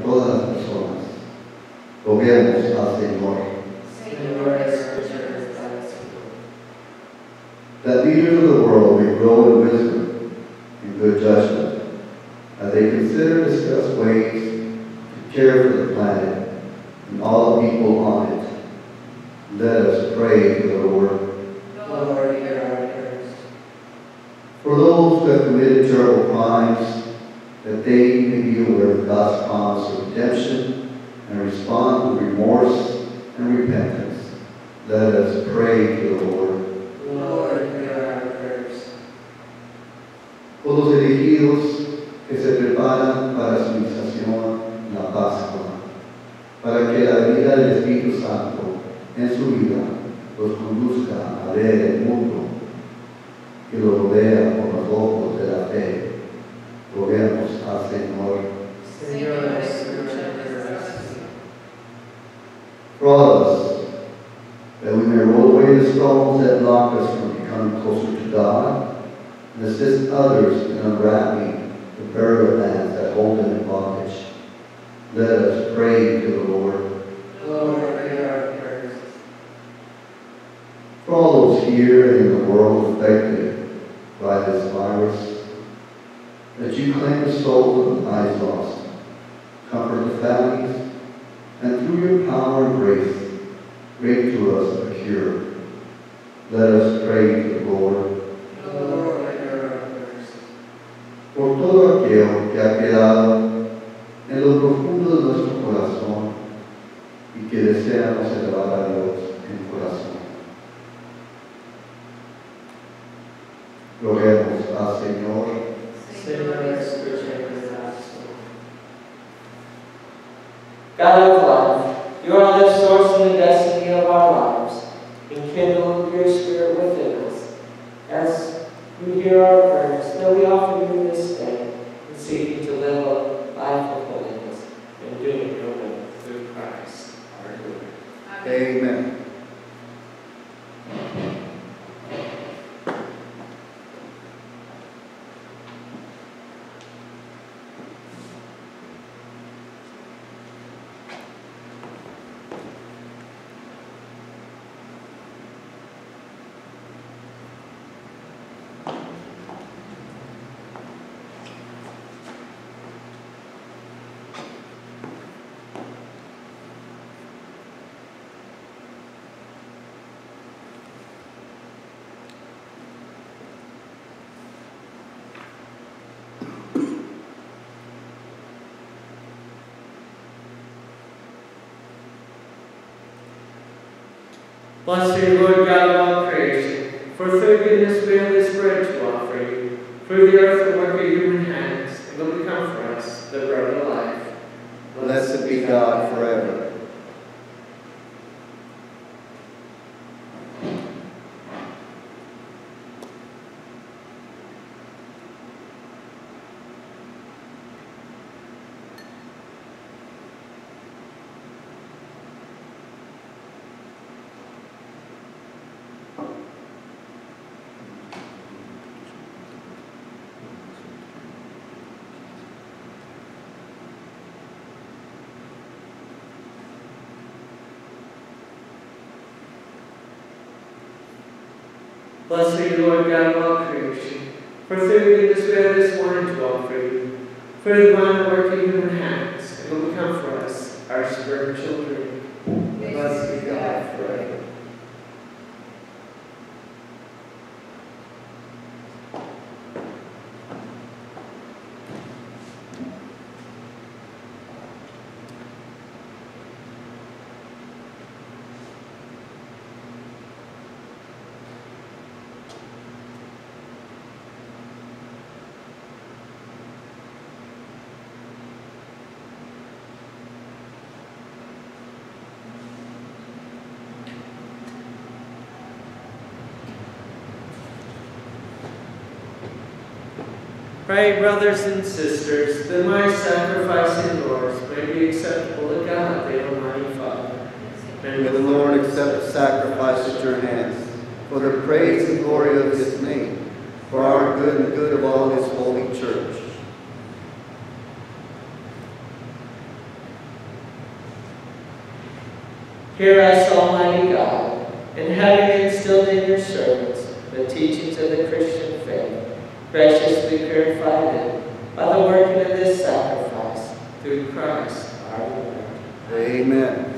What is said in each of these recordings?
todas las personas. Roguemos al Señor. Señor, escucha nuestra oración. That leaders of the world may grow in wisdom and good judgment, as they consider and discuss ways to care for the planet and all the people on it. Let us pray to the Lord. Lord, hear our prayers. For those who have committed terrible crimes, that they may be aware of God's promise of redemption and respond with remorse and repentance. Let us pray to the Lord. Lord, hear our prayers. Por los elegidos que se preparan para su iniciación en la Pascua, para que la venida del Espíritu Santo en su vida los conduzca a ver el mundo que los rodea con los ojos de la fe. Roguemos al Señor. Señor, escucha nuestra oración. For all of us, that we may roll away the stones that block us from becoming closer to God, and assist others in unwrapping the burial bands that hold them in bondage. Let us pray to the Lord. Lord, hear our prayers. For all those here and in the world affected by this virus, that you claim the souls of the lives lost, comfort the families, and through your power and grace, grant to us a cure. Let us pray to the Lord. Lord, hear our prayers. Por todo aquello que ha quedado en lo profundo de nuestro corazón y que deseamos elevar a Dios en corazón. Roguemos al Señor. Señor, escucha nuestra oración. God of love, you are the source and the destiny of our lives. Enkindle your spirit within us as you hear our prayers that we offer you this day in seeking to live a life of holiness and doing your will through Christ our Lord. Amen. Blessed be Lord God of all creation, for through goodness we have this bread to offer you. Through the earth the work of human hands, it will become for us the bread of life. Blessed be God forever. Blessed be the Lord God of all creation, for through goodness we have this wine to offer you. Through the wine the work of human hands, it will become for us our spiritual children. Blessed be God forever. Pray, brothers and sisters, that my sacrifice and yours may be acceptable to God, the Almighty Father. And may the Lord accept the sacrifice at your hands, for the praise and glory of his name, for our good and the good of all his holy church. Hear us, Almighty God, and having instilled in your servants the teachings of the Christian faith, graciously purify them by the working of this sacrifice through Christ our Lord. Amen.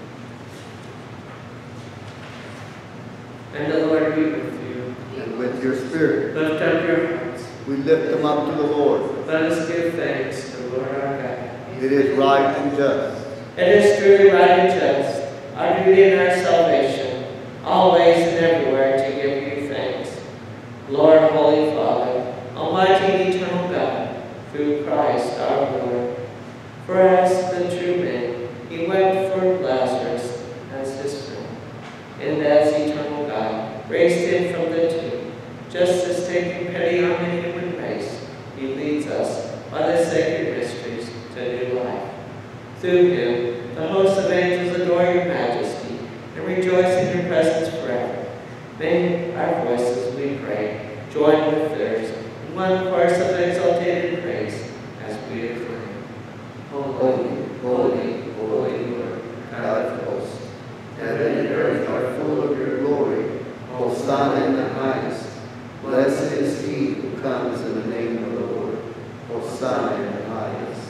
And the Lord be with you. And with your spirit, Lift up your hearts. we lift them up to the Lord. Let us give thanks to the Lord our God. It is right and just. It is truly right and just, our duty and our salvation, always and everywhere to give you thanks. Lord, Holy Father, Almighty and eternal God, through Christ our Lord. For as the true man, he wept for Lazarus as his friend, and as eternal God raised him from the tomb, just as taking pity on the human race, he leads us by the sacred mysteries to new life. Through him, the host of angels adore your majesty and rejoice in your presence forever. May our voices, we pray, join with theirs in one chorus of exalted praise as we acclaim. Holy, holy, holy Lord, God of hosts, Heaven and earth are full of your glory. Hosanna in the highest. Blessed is he who comes in the name of the Lord. Hosanna in the highest.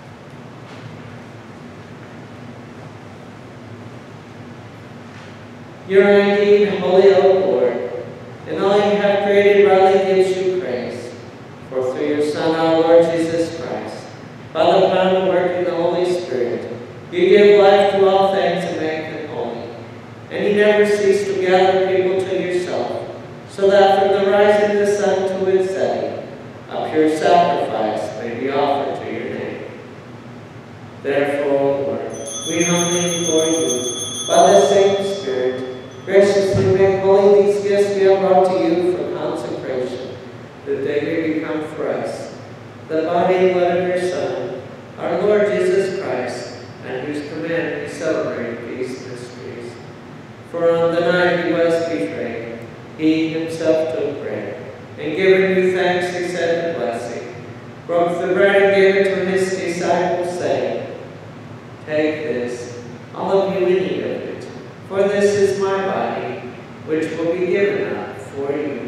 You are indeed holy, O Lord, and all you have created rightly gives you praise. For through your Son, our Lord Jesus Christ, by the power and work of the Holy Spirit, you give life to all things and make them holy. And you never cease to gather people to yourself, so that from the rising of the sun to its setting, a pure sacrifice may be offered to your name. Therefore, O Lord, we humbly implore you, by the same Spirit, graciously make holy these gifts we have brought to you for consecration, that they may become for us the body and blood of your Son, our Lord Jesus Christ, and whose command we celebrate these mysteries. For on the night he was betrayed, he himself took bread, and giving you thanks, he said the blessing, broke the bread and gave it to his disciples, saying, Take this, all of you, and eat of it, for this is my body, which will be given up for you.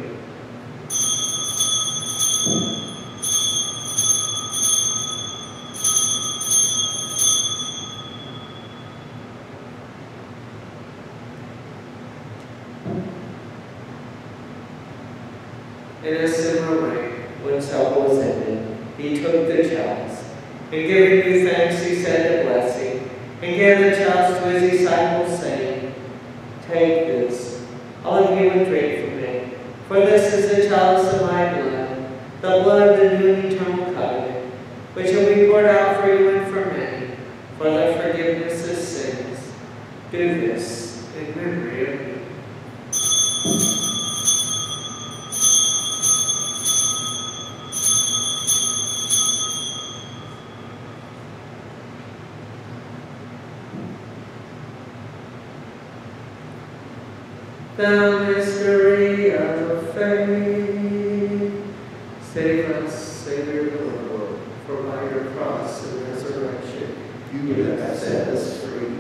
In a similar way, when supper was ended, he took the chalice, and giving you thanks, he said a blessing, and gave the chalice to his disciples, saying, Take this, all of you, and drink from it, for this is the chalice of my blood, the blood of the new and eternal covenant, which will be poured out for you and for many, for the forgiveness of sins. Do this in memory of me. The mystery of faith. Save us, Savior of the world, for by your cross and resurrection, You have set us free.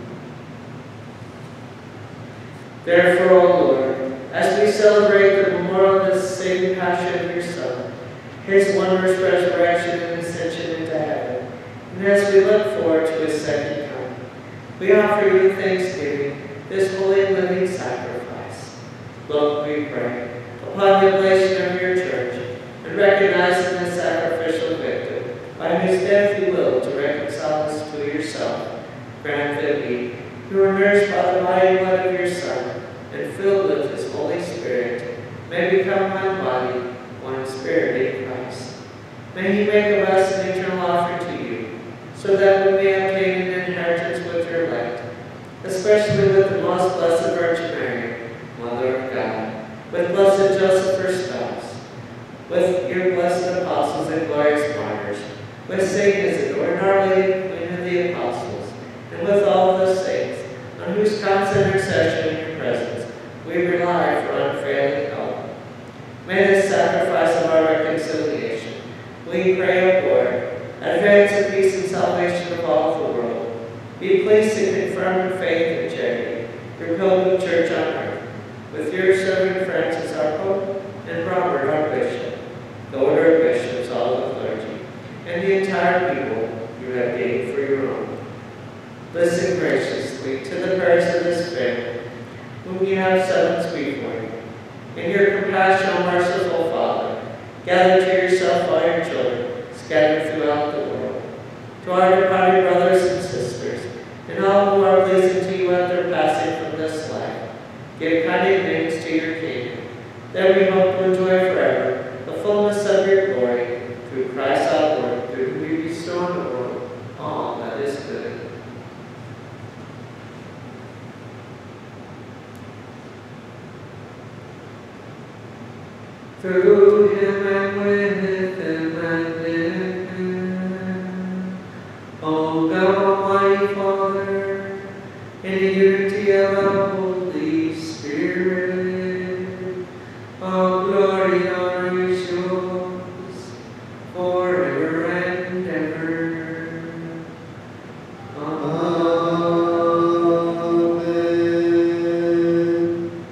Therefore, O Lord, as we celebrate the memorial of the saving passion of your Son, his wondrous resurrection and ascension into heaven, and as we look forward to his second coming, we offer you thanksgiving, this holy and living sacrifice. Look, we pray, upon the oblation of your church, and recognizing the sacrificial victim, by whose death you will to reconcile us to yourself, grant that we, who are nourished by the body and blood of your Son, and filled with his Holy Spirit, may become one body, one spirit in Christ. May he make of us an eternal offering to you, so that we may obtain an inheritance with your elect, especially with the most blessed Virgin Mary, Mother of God, with blessed Joseph, her spouse, with your blessed apostles and glorious martyrs, with Saint Isidore and Our Lady, Queen of the Apostles, and with all the saints, on whose constant intercession in your presence we rely for unfailing help. May this sacrifice of our reconciliation, we pray, O Lord, advance of peace and salvation of all the world, be pleased to confirm in faith and your pilgrim church on earth, with your servant Francis our Pope, and Robert our Bishop, the order of bishops, all the clergy, and the entire people you have gained for your own. Listen graciously to the prayers of this family, whom you have summoned before you. In your compassion, O merciful Father, gather to yourself all your children, scattered throughout the world. To our departed brothers and sisters, and all who are pleasing to you at their passing from this life, give kind names to your kingdom, that we hope to enjoy forever the fullness of your glory, through Christ our Lord, through whom you bestow on the world all that is good. Through him and with him and in him, O God Almighty Father, in the unity of the Holy Spirit, all glory and honor is yours, forever and ever. Amen.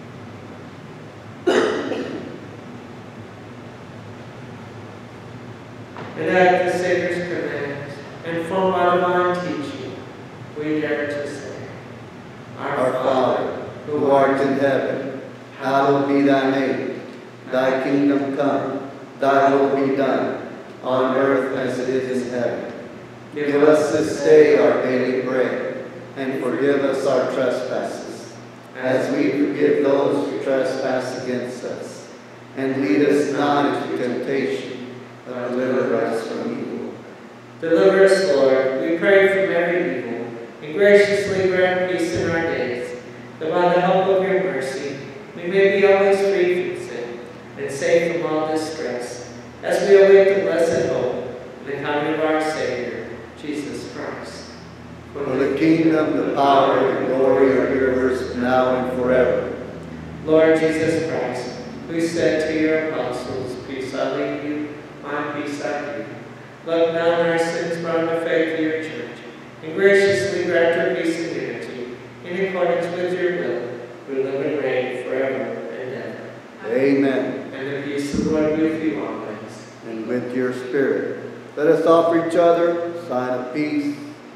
And at the Savior's command, and from our divine teaching, we dare to say, Our Father, who art in heaven, hallowed be thy name. Thy kingdom come, thy will be done, on earth as it is in heaven. Give us this day our daily bread, and forgive us our trespasses, as we forgive those who trespass against us. And lead us not into temptation, but deliver us from evil. Deliver us, Lord, we pray, from every evil, and graciously grant peace in our days, that by the help of your mercy we may be always free from sin, and safe from all distress, as we await the blessed hope and the coming of our Savior, Jesus Christ. For the kingdom, the power, and the glory are yours, now and forever. Lord Jesus Christ, who said to your apostles, Peace I leave you, my peace I give you. Look now on our sins, brought to faith of your church, and graciously grant her peace and unity, in accordance with your will, who live and reign forever and ever. Amen. And the peace of the Lord be with you always. And with your spirit. Let us offer each other a sign of peace.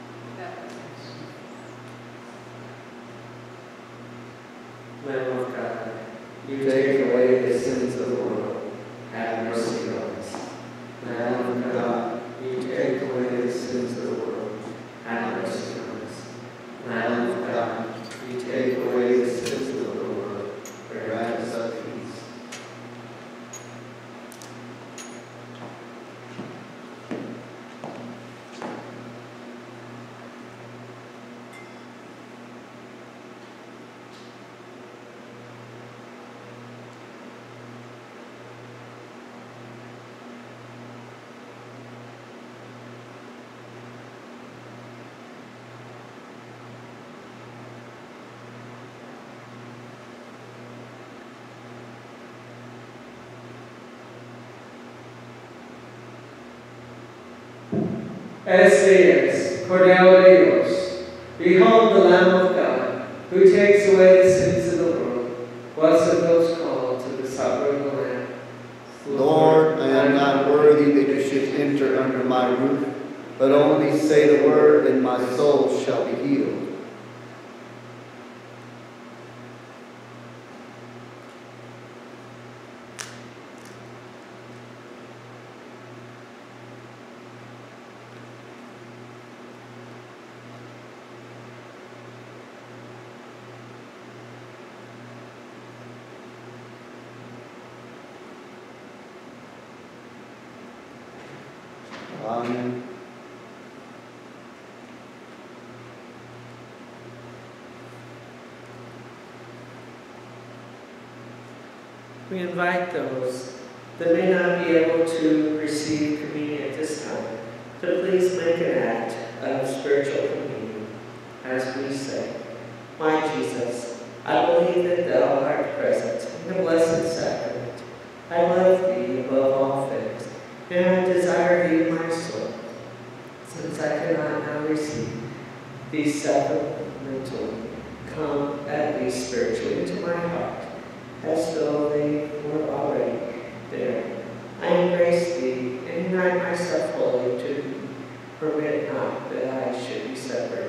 Lamb of God, you take away the sins of the world, have mercy on us. Lamb of God, you take away the sins of the world, have mercy on us. Lamb of God, you take away the sins of the world, grant us peace. Esaias, Cordero de Dios, behold the Lamb of God, who takes away the sins of the world. Blessed those called to the supper of the Lamb. Lord, I am not worthy that you should enter under my roof, but only say the word, and my soul shall be healed. Amen. We invite those that may not be able to receive communion at this time to please make an act of spiritual communion as we say, My Jesus, I believe that thou art present in the blessed sacrament. I love thee above all things, and I desire thee in my soul. Since I cannot now receive these sacramental come, at least spiritually, into my heart, as though they were already there. I embrace thee and unite myself wholly to thee. Permit not that I should be separated.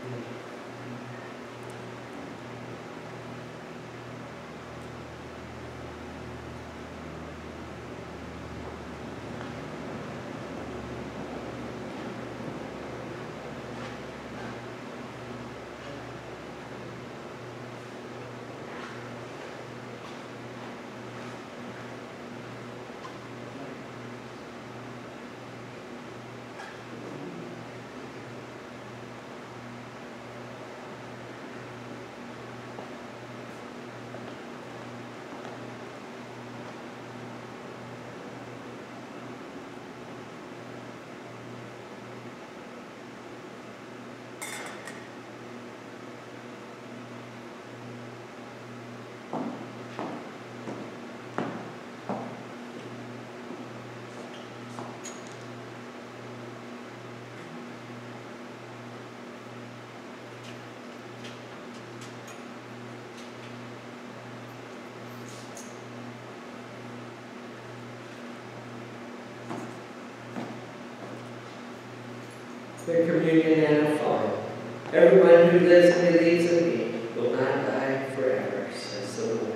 The communion and a fire. Everyone who lives and believes in me will not die forever, says the Lord.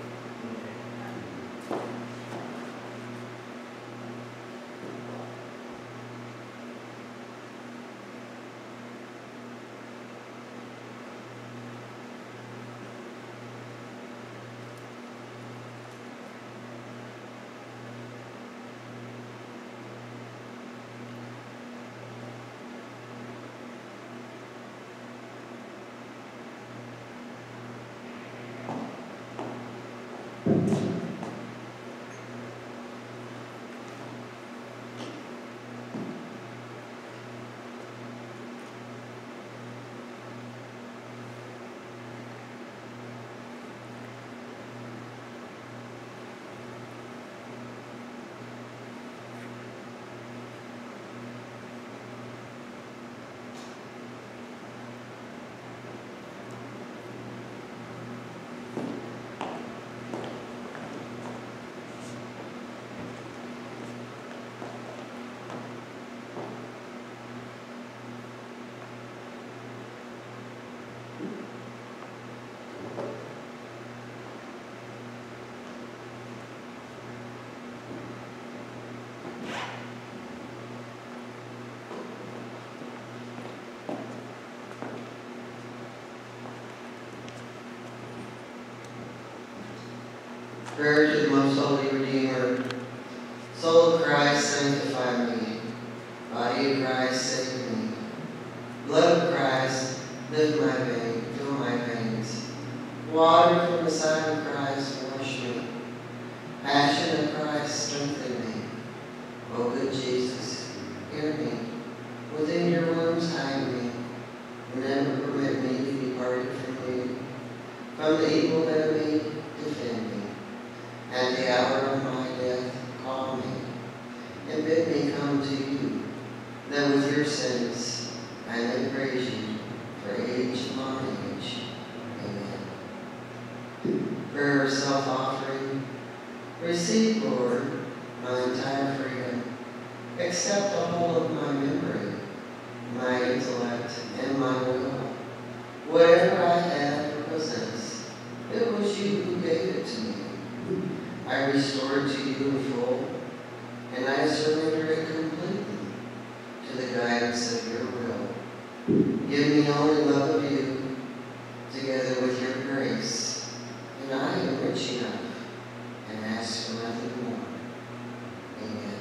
Prayer to the most holy Redeemer. Soul of Christ, sanctify me. Body of Christ, save me. Blood of Christ, lift my vein, fill my veins. Water from the side of Christ, wash me. Passion of Christ, strengthen me. O good Jesus, hear me. Within your wombs hide me, and never permit me to be parted from you. From the evil enemy, defend me. At the hour of my death, call me, and bid me come to you, that with your sins I may praise you for age upon age. Amen. Prayer of self-offering. Receive, Lord, my entire freedom. Accept the whole of my memory, my intellect, and my will. Whatever I have or possess, it was you who gave it to me. I restore it to you in full, and I surrender it completely to the guidance of your will. Give me only love of you, together with your grace, and I am rich enough and ask for nothing more. Amen.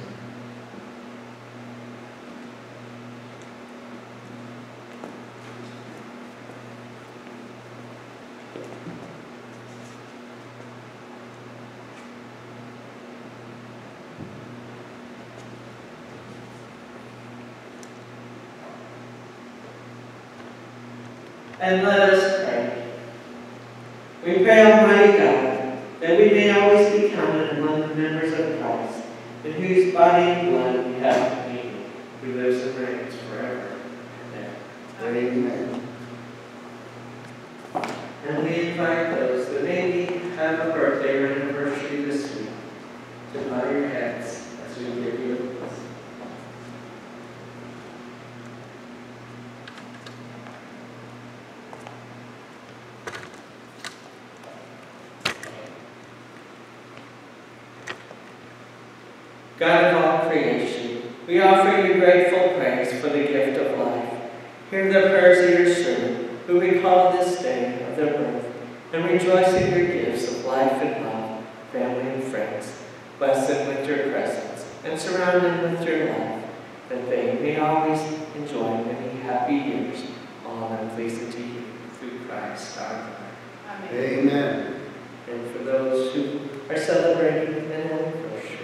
And let us pray. We pray, Almighty God, that we may always be counted among the members of Christ, in whose body and blood we have communion, who lives and reigns forever and ever. Amen. And we invite those that maybe have a birthday or anniversary this week to bow your heads as we give you a blessing. God of all creation, we offer you grateful praise for the gift of life. Hear the prayers of your servant, who recall this day of their birth, and rejoice in your gifts of life and love, family and friends. Bless them with your presence, and surround them with your love, that they may always enjoy many happy years, all unpleasing to you, through Christ our Lord. Amen. And for those who are celebrating an anniversary,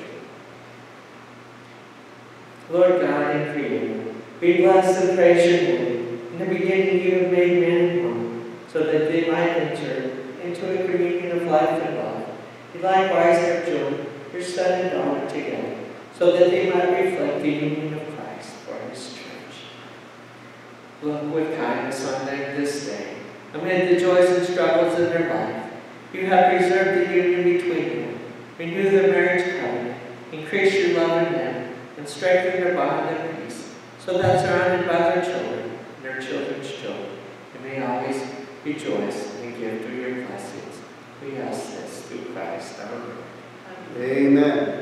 Lord God and Creator, we bless and praise your name. In the beginning you have made man and woman, so that they might enter into a communion of life and love. You likewise have joined your Son and daughter together, so that they might reflect the union of Christ for his church. Look with kindness on them this day. Amid the joys and struggles in their life, you have preserved the union between them. Renew their marriage covenant, increase your love in them, and strengthen their bond and peace, so that surrounded by their children and their children's children, they may always rejoice in the gift of your blessings. We ask this through Christ our Lord. Amen.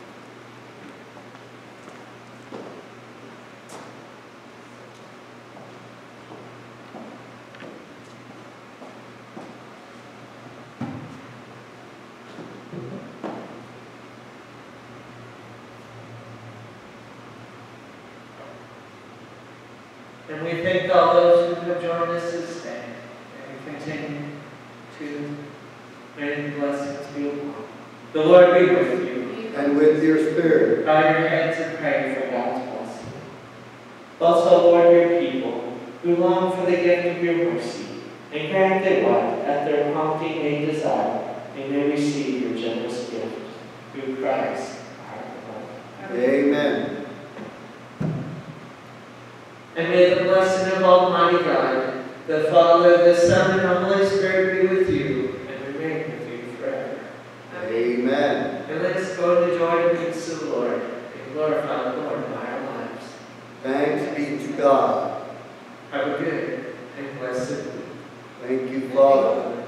And we thank all those who have joined us this day, and we continue to may blessings be upon you. The Lord be with you. And with your spirit. Bow your heads and pray for God's blessing. Bless, O Lord, your people, who long for the gift of your mercy, and grant that what, at their prompting may desire, they may receive your generous gift, through Christ our Lord. Amen. And may the blessing of Almighty God, the Father, the Son, and the Holy Spirit be with you and remain with you forever. Amen. And let us go in the joy and peace of the Lord and glorify the Lord by our lives. Thanks be to God. Have a good and blessed week. Thank you, Father.